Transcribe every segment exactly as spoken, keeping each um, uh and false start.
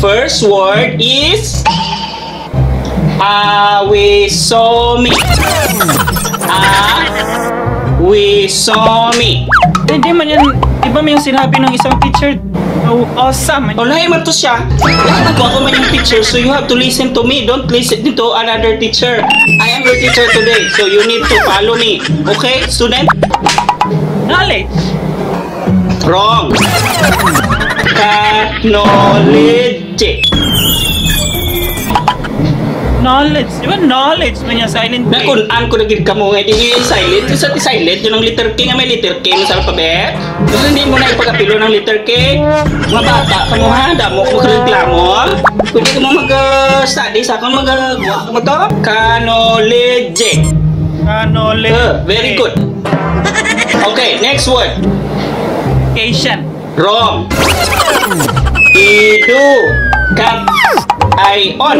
First word is awisomi. Awisomi. Hindi man yan, iba mo yung sinabi ng isang teacher. Oh, awesome. O, lahi man to siya. Lahat ako man yung teacher, so you have to listen to me. Don't listen to another teacher. I am your teacher today, so you need to follow me. Okay, student? Knowledge. Wrong. Knowledge. Knowledge. Di ba knowledge man yung silent K? Nakunan ko na gid ka mo nga di silent. Sa ti silent yun ang letter K nga may letter K sa alphabet. Gusto hindi mo na ipagapilo ng letter K. Mga bata ka mo ha, damo ko reklamo. Pwede ka mo mag-study sa akong mag-gawa mo to. Knowledge. Knowledge. Uh, very good. Okay, next word. Education. Wrong. Idu. Kat. Ion.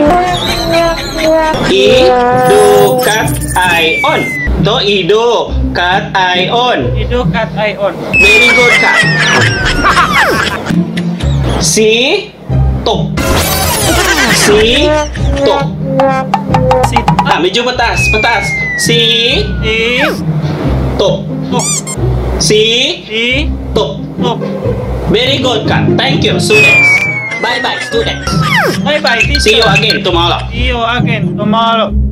Idukat ion. To idukat ion. Idukat ion. Very good ka. Si to. Si to. Si Ah, medyo patas, patas. Si is to. tok. Si Si to. tok. Very good ka. Thank you, students. Bye bye, students. Bye bye, teacher. See you again tomorrow. See you again tomorrow.